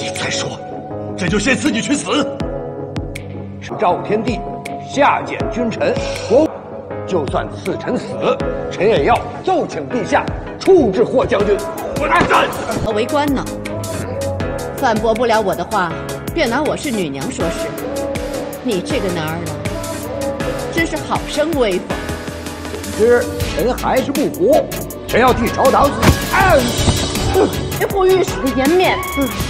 再说，这就先赐你去死。 赵天帝下谏君臣，国就算赐臣死，臣也要奏请陛下处置霍将军。 混蛋！ 围观呢，反驳不了我的话，便拿我是女娘说事。你这个男儿郎，真是好生威风。 总之，臣还是不服，臣要替朝堂维护御史的颜面。